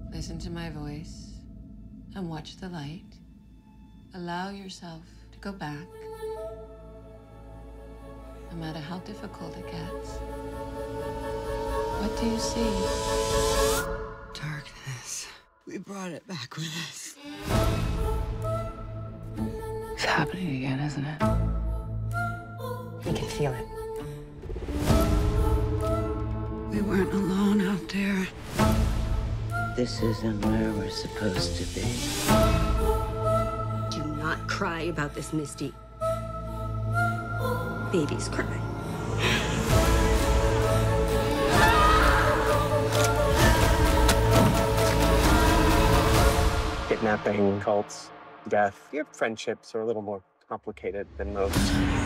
Listen to my voice and watch the light. Allow yourself to go back, no matter how difficult it gets. What do you see? Darkness. We brought it back with us. It's happening again, isn't it? You can feel it. We weren't alone out there. This isn't where we're supposed to be. Do not cry about this, Misty. Babies cry. Kidnapping, cults, death. Your friendships are a little more complicated than most.